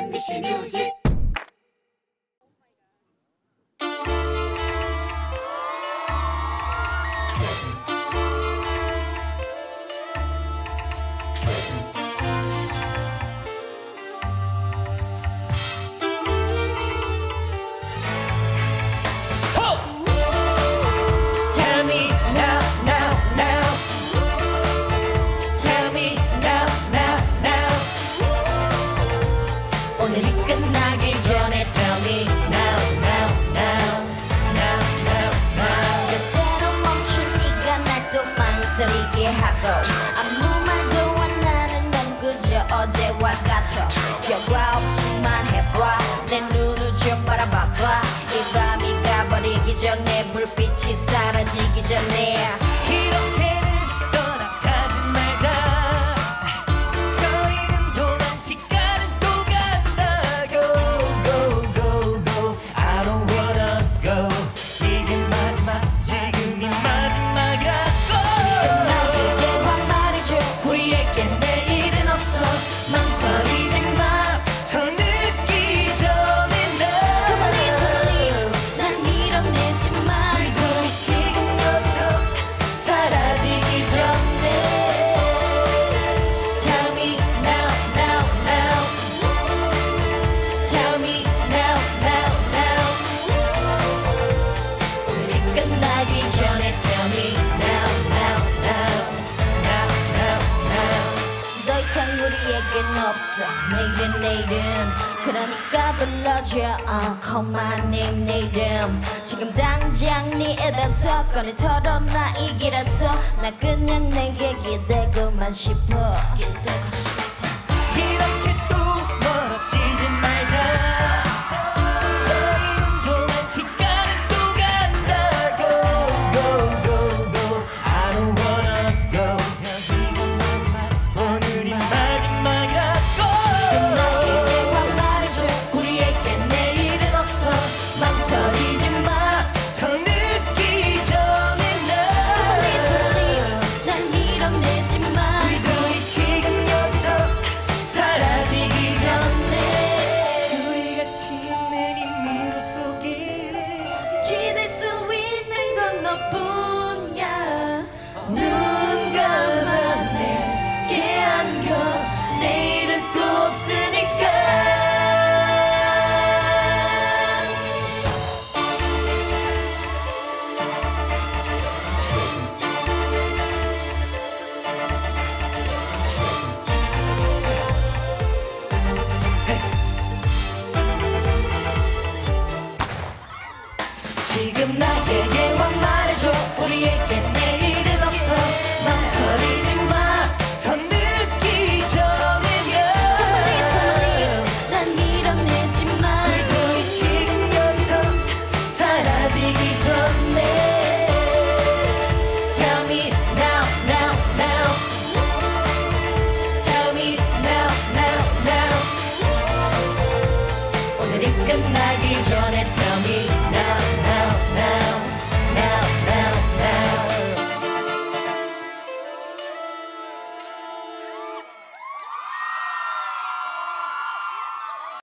MBC 뮤직. 오늘이 끝나기 전에 tell me now, now, now, now, now, now. 그때로 멈춘 네가 날 또 망설이게 하고 아무 말도 안 나는 넌 그저 어제와 같아. 결과 없이 말해봐 내 눈을 좀 바라봐봐. 이 밤이 가버리기 전에 불빛이 사라지기 전에 이렇게는 떠나가지 말자. 서리는 도망 시간은 또 간다. Go go go go I don't wanna go. 이게 마지막 지금이 마지막이라고. 지금 나에게 한 말해줘. 우리에게 내일은 없어. 망설이지 마. 더 늦기 전에 나 그만해 날 밀어내지 말고 지금 여기서 사라지기 전에 Tell me now, now, now. Tell me now, now, now. 오늘이 끝나기 전에 Tell me now, now, now, now, now, now. 더 이상 우리에겐 없어 내일은 그러니까 불러줘 call my name 내 이름 지금 당장 네 입에서 꺼내 털어놔 이 길에서 나 그냥 내게 기대고만 싶어.